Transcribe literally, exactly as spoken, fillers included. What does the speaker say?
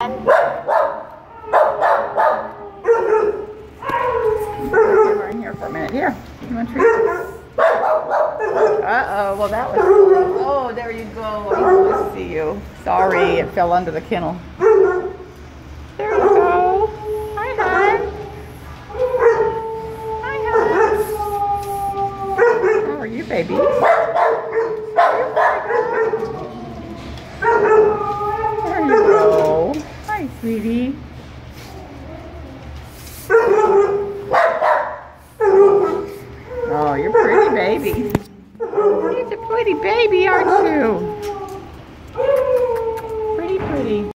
We're in here for a minute. Here, you want a treat? Uh-oh, well that was... Oh, there you go. I see you. Sorry, it fell under the kennel. There you go. Hi, hon. Hi, hon. How are you, baby? There you go. Hi, sweetie. Oh, you're a pretty baby. You're a pretty baby, aren't you?